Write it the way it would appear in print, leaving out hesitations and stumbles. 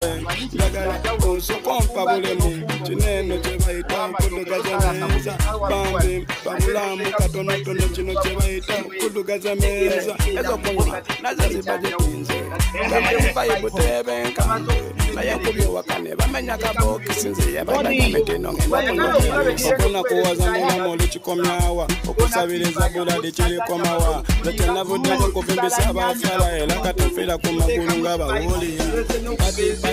Yagala konsukompa bulemu kineno kyebayita kudugaza meza bambi babulamu katonotono kino kyebayita kudugaza meza ezokunywa nazo zibagitinze bayibuteebe nkande naye nkubye wakane bamenya kabokisi nziye badagamedeno okuna kuwaza mulamu olukikomyawa okusabiriza buladi kirikomawa zetenavuddeko kuvimbisa abafyala era katufira ku magulu nga bawuli